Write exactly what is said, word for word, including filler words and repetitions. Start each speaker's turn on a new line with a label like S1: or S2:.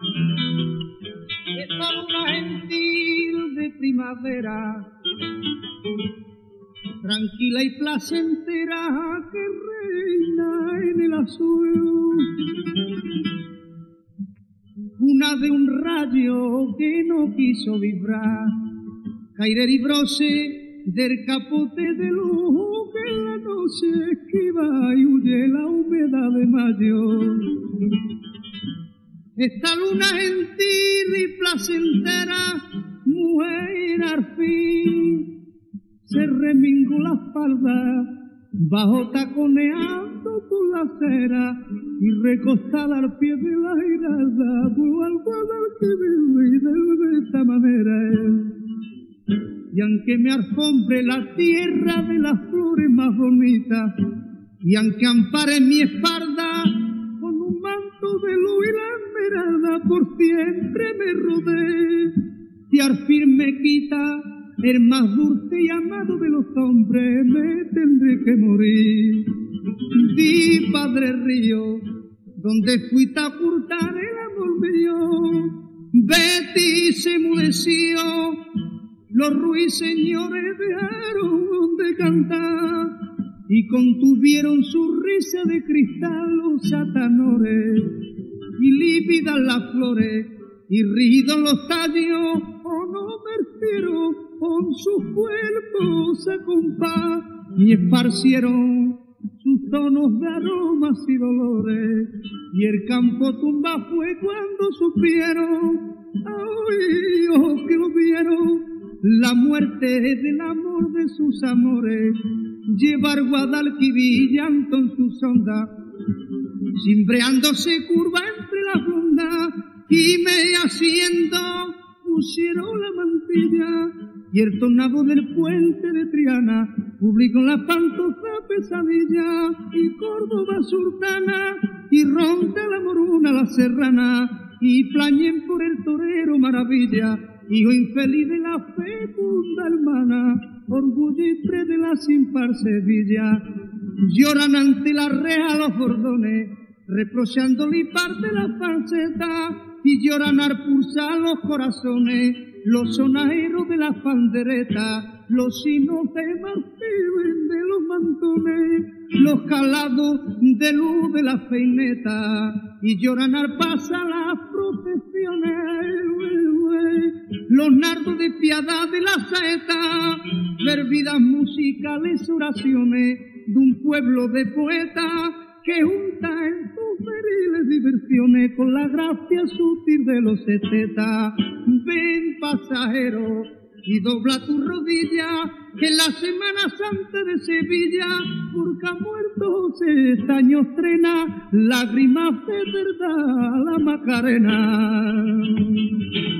S1: esta luna gentil de primavera, tranquila y placentera que reina en el azul, una de un rayo que no quiso vibrar, caer y broce del capote de luz que en la noche esquiva y huye la humedad de mayo. Esta luna gentil y placentera, mujer al fin, se remingó la espalda, bajo taconeando por la acera y recostada al pie de la giralda, por almohada que vive de esta manera. Y aunque me alfombre la tierra de las flores más bonitas, y aunque ampare mi espalda con un manto de luz y la esmeralda, por siempre me rodee, y al fin me quita el más dulce y amado de los hombres, me tendré que morir. Di, padre río, donde fuiste a ocultar el amor mío, Betty se mudeció, los ruiseñores dejaron de cantar y contuvieron su risa de cristal los satanores, y lívidas las flores y rígidos los tallos, oh no mercieron con sus cuerpos a compás y esparcieron sus tonos de aromas y dolores, y el campo tumba fue cuando supieron, ay, oh, que lo vieron, la muerte del amor de sus amores, llevar Guadalquivir llanto en sus ondas, cimbreándose curva entre las ondas, y me haciendo pusieron la mantilla, y el tornado del puente de Triana publicó la pantosa pesadilla, y Córdoba sultana, y Ronda la moruna la serrana, y plañen por el torero maravilla, hijo infeliz de la fecunda hermana, orgullo y pre de la sin par Sevilla. Lloran ante la reja los bordones, reprochándole parte de la falseta, y lloran al pulsar los corazones, los sonajeros de la pandereta, los hinos de marfil de los mantones, los calados de luz de la peineta, y lloran al pasar las procesiones, los nardos de piedad de la saeta, fervidas musicales oraciones de un pueblo de poetas que junta en sus feriles diversiones con la gracia sutil de los estetas. Ven, pasajero, y dobla tu rodilla, que en la Semana Santa de Sevilla, porque ha muerto José, este año estrena lágrimas de verdad la Macarena.